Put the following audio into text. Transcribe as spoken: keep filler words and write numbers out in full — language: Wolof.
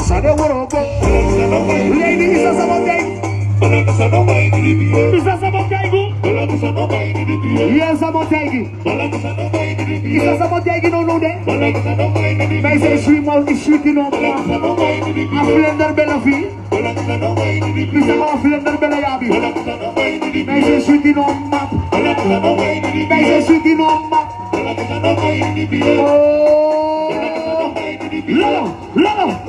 Sade Worobo. Lady Isa Samoteg. Isa Samoteg. Yes, Samoteg. Isa Samoteg no no de. Mais c'est suis moi qui suis qui non. Aflender Belafi. Isa Aflender Belayabi. Mais c'est suis qui non map. Mais c'est suis qui non map. Oh. Lolo, Lolo.